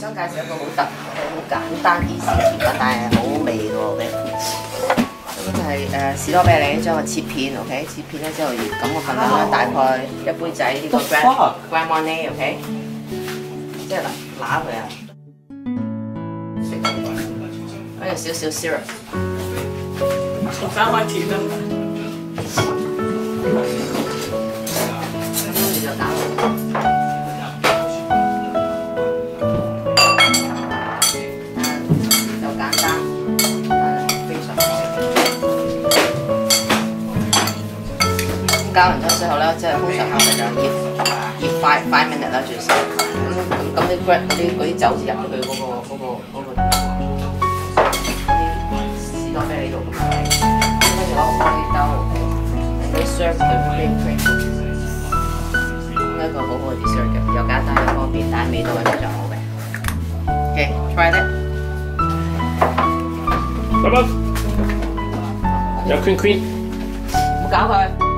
想介紹一個好簡單易食甜品，但係好好味嘅喎。OK， 咁就係士多啤梨，將佢切片 ，OK， 切片咧之後咁個份量咧大概一杯仔呢個 Grand Marnier，OK， 即係揦佢啊，跟住少少 syrup， 重新開始啦。 跟住就打落。 加完咗之後咧，即係通常我哋就醃5 minutes 啦，最少。咁啲 grab 嗰啲酒先入咗去嗰啲士多啤梨度咁樣。跟住攞個玻璃兜，你 serve 佢 whipping cream， 一個好好嘅 dessert 嘅，又簡單又方便，但係味道係非常好嘅。OK， try it。 得唔得？有 cream， 唔好搞佢。